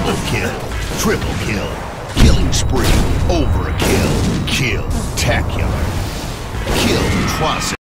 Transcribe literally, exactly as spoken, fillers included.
Double kill. Triple kill. Killing spree. Overkill. Kill. Tacular. Kill. Atrocity.